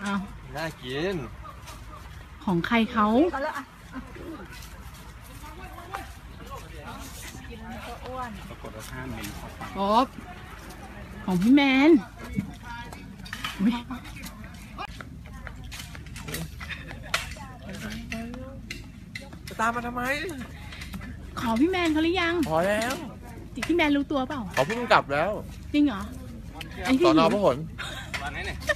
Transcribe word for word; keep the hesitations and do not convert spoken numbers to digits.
เอาน่ากินของใครเขาป๊อบของพี่แมนจะตามมาทำไมขอพี่แมนเขาหรือยังพอแล้วพี่แมนรู้ตัวเปล่าเขาเพิ่งกลับแล้วจริงเหรอตอนนอนพหล